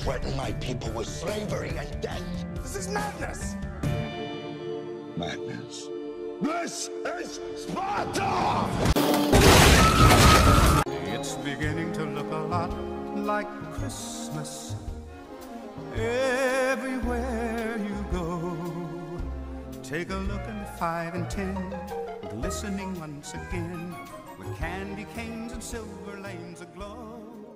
threaten my people with slavery and death. This is madness! Madness. This is Sparta! It's beginning to look a lot like Christmas everywhere you go. Take a look at the 5 and 10, glistening once again, with candy canes and silver lanes aglow.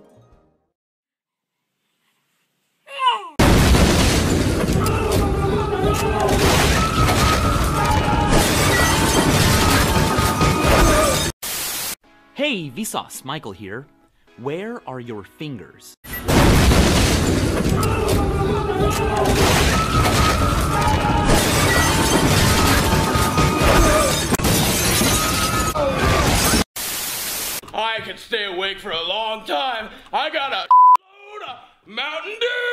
Hey, Vsauce, Michael here. Where are your fingers? I can stay awake for a long time. I got a load of Mountain Dew!